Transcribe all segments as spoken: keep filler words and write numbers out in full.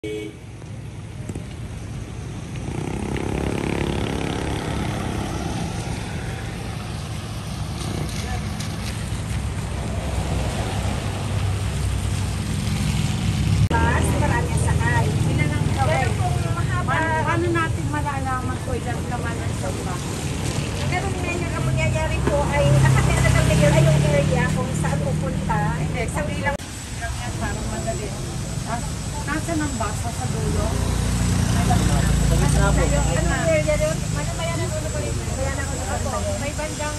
Nasa ng basa sa dulo? May bandang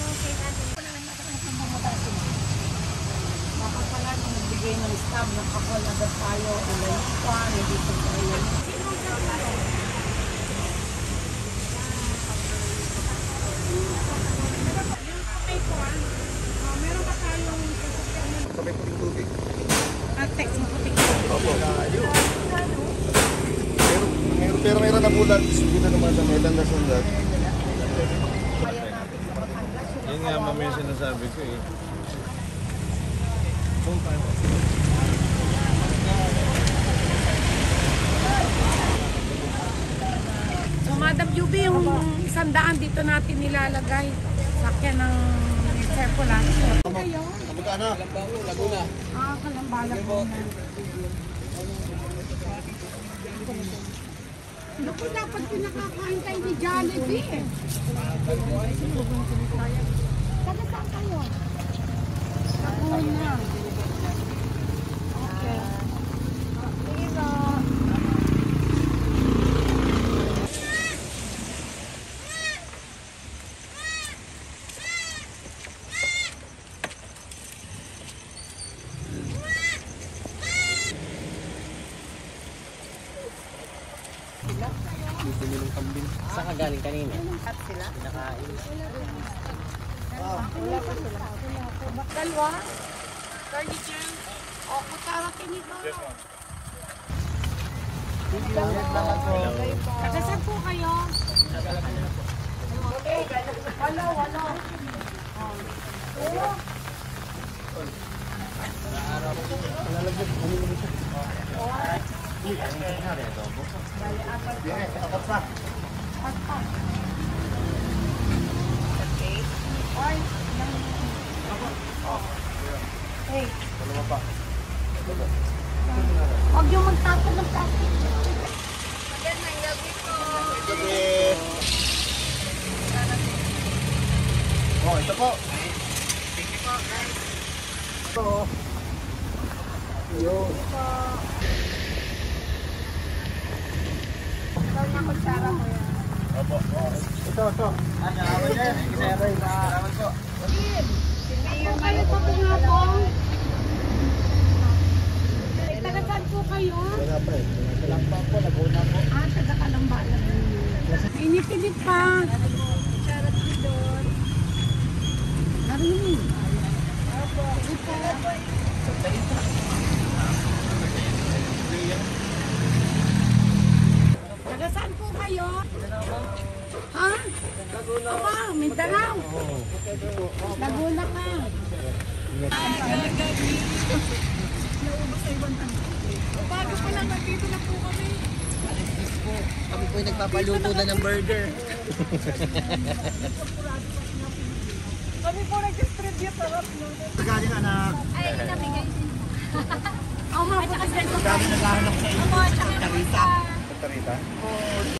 baka pala nung nagbigay ng stab, nakakol agad tayo, ulay pa, hindi ko tayo. Meron ba tayong sabay puting tubig? text mo puting tubig? Opo. Meron, pero meron na bulat. Dito naman sa may tanda sundat. Yun nga mamaya sinasabi ko eh. So Madam Yubi, yung sandaan dito natin nilalagay. Sakyan ng circulation. Kayo? Kamag-ana? Laguna. Ah, Kalambala po na. Naku, dapat pinakakain tayo ni Jollibee eh. Taga saan kayo? Laguna. Okay. Sige po. Saan ka galing kanina? At sila? Pinakain. Wala pa sila. Dalawa? Furniture? O, kutsara kiniba. Taga saan po kayo? Wala, wala. Hey. Dalawa pa. Huwag yung magtapon ng plastic. Gabi. Oh, ito po. Ito. Yo. Ikaw na kutsara mo yan. Opo. Ito, ito. Ano, awan niya. Isaray na. Awan po. Kung kayo pa pumapong. Taga saan po kayo? Wala pa eh. Kalamba po, Laguna po. Ah, taga Kalambala. Init-init pa. Charot ko doon. Narinig. Opo. Ito. Taga saan po kayo? Ha? Laguna. Aba, Mindanao. Laguna ka. Bago pa lang, nandito na po kami. Kami po yung nagpapaluto na ng burger. Kami po nag-distribute. Sarap no? Galing anak. Ay, kami guys. Oo, mga bukas na ito. Dami naghahanap sa inyo. Oo, tsaka Tarita. Tarita?